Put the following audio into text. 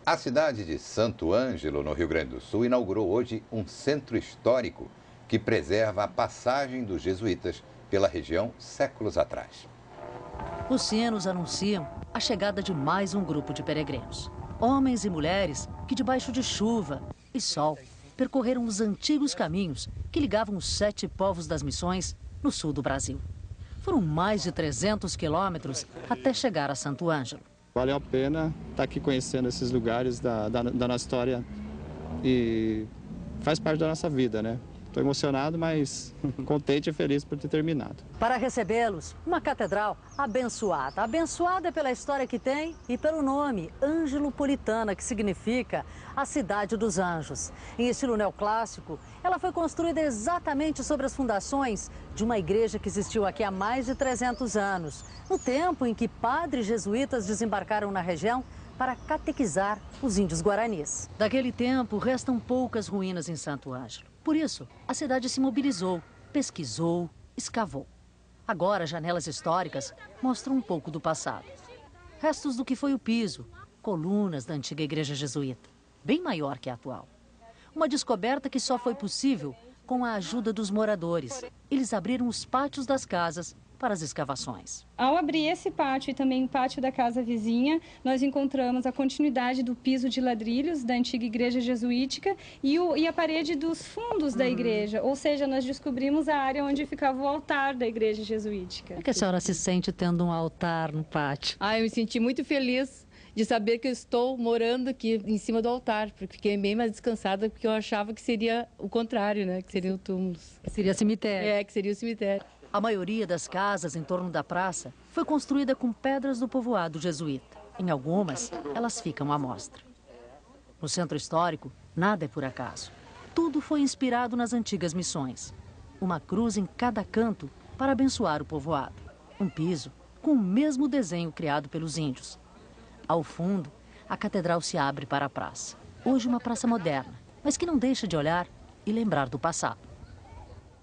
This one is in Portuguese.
A cidade de Santo Ângelo, no Rio Grande do Sul, inaugurou hoje um centro histórico que preserva a passagem dos jesuítas pela região séculos atrás. Os sinos anunciam a chegada de mais um grupo de peregrinos. Homens e mulheres que, debaixo de chuva e sol, percorreram os antigos caminhos que ligavam os 7 povos das missões no sul do Brasil. Foram mais de 300 quilômetros até chegar a Santo Ângelo. Valeu a pena estar aqui conhecendo esses lugares da nossa história e faz parte da nossa vida, né? Estou emocionado, mas contente e feliz por ter terminado. Para recebê-los, uma catedral abençoada. Abençoada pela história que tem e pelo nome, Angelopolitana, que significa a cidade dos anjos. Em estilo neoclássico, ela foi construída exatamente sobre as fundações de uma igreja que existiu aqui há mais de 300 anos, no tempo em que padres jesuítas desembarcaram na região para catequizar os índios guaranis. Daquele tempo, restam poucas ruínas em Santo Ângelo. Por isso, a cidade se mobilizou, pesquisou, escavou. Agora, janelas históricas mostram um pouco do passado. Restos do que foi o piso, colunas da antiga igreja jesuíta, bem maior que a atual. Uma descoberta que só foi possível com a ajuda dos moradores. Eles abriram os pátios das casas para as escavações. Ao abrir esse pátio e também o pátio da casa vizinha, nós encontramos a continuidade do piso de ladrilhos da antiga igreja jesuítica e a parede dos fundos da igreja, ou seja, nós descobrimos a área onde ficava o altar da igreja jesuítica. Como é que a senhora se sente tendo um altar no pátio? Eu me senti muito feliz de saber que eu estou morando aqui em cima do altar, porque fiquei bem mais descansada, porque eu achava que seria o contrário, né? Que seriam túmulos. Que seria cemitério. Que seria o cemitério. A maioria das casas em torno da praça foi construída com pedras do povoado jesuíta. Em algumas, elas ficam à mostra. No centro histórico, nada é por acaso. Tudo foi inspirado nas antigas missões. Uma cruz em cada canto para abençoar o povoado. Um piso com o mesmo desenho criado pelos índios. Ao fundo, a catedral se abre para a praça. Hoje uma praça moderna, mas que não deixa de olhar e lembrar do passado.